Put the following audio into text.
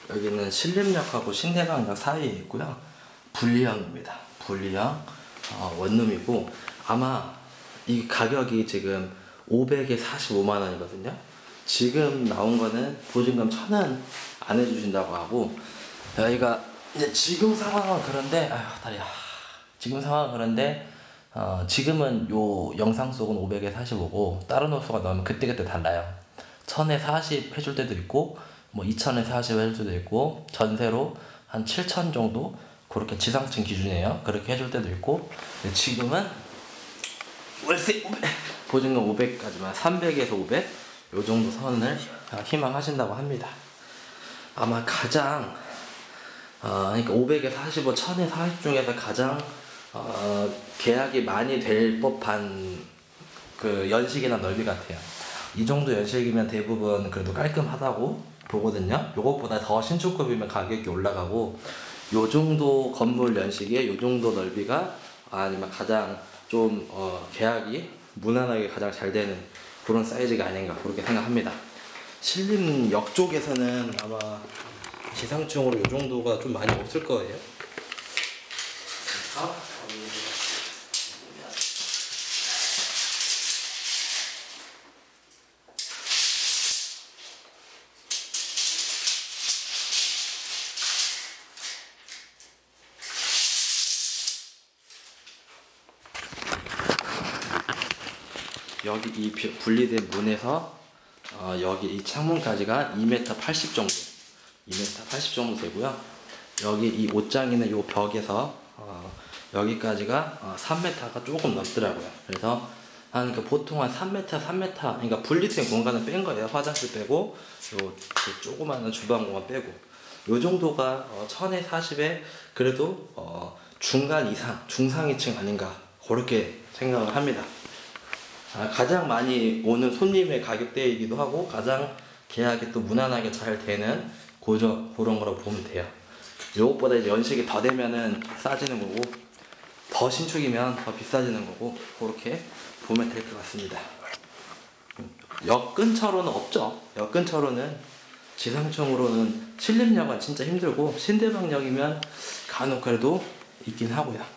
여기는 신림역하고 신대방역 사이에 있고요. 분리형입니다. 분리형 원룸이고 아마 이 가격이 지금 500에 45만 원이거든요. 지금 나온 거는 보증금 1,000원 안 해주신다고 하고, 여기가 이제 지금 상황은 그런데 다리야. 지금 상황은 그런데 지금은 요 영상 속은 500에 45고 다른 호수가 나오면 그때그때 달라요. 1000에 40 해줄 때도 있고 뭐 2000에 40 해줄 때도 있고 전세로 한 7000 정도 그렇게 지상층 기준이에요. 그렇게 해줄 때도 있고, 지금은 월세 보증금 500까지만 300에서 500 요 정도 선을 희망하신다고 합니다. 아마 가장 그러니까 500에 45, 1000에 40 중에서 가장 계약이 많이 될 법한 그 연식이나 넓이 같아요. 이 정도 연식이면 대부분 그래도 깔끔하다고 보거든요. 요것보다 더 신축급이면 가격이 올라가고, 요 정도 건물 연식에 요 정도 넓이가 아니면 가장 좀 계약이 무난하게 가장 잘 되는 그런 사이즈가 아닌가 그렇게 생각합니다. 신림역 쪽에서는 아마 지상층으로 요 정도가 좀 많이 없을 거예요. 여기 이 분리된 문에서 여기 이 창문까지가 2m 80 정도, 2m 80 정도 되고요. 여기 이 옷장이나 요 벽에서 여기까지가 3m가 조금 넘더라고요. 그래서 그러니까 보통 한 3m, 3m, 그러니까 분리된 공간을 뺀 거예요. 화장실 빼고 요 조그마한 주방 공간 빼고 요 정도가 1000에 40에 그래도 중간 이상, 중상위층 아닌가 그렇게 생각을 합니다. 가장 많이 오는 손님의 가격대이기도 하고 가장 계약이 또 무난하게 잘 되는 그런 거라고 보면 돼요. 요것보다 이제 연식이 더 되면은 싸지는 거고 더 신축이면 더 비싸지는 거고 그렇게 보면 될 것 같습니다. 역 근처로는 없죠. 역 근처로는 지상층으로는 신림역은 진짜 힘들고 신대방역이면 간혹 그래도 있긴 하고요.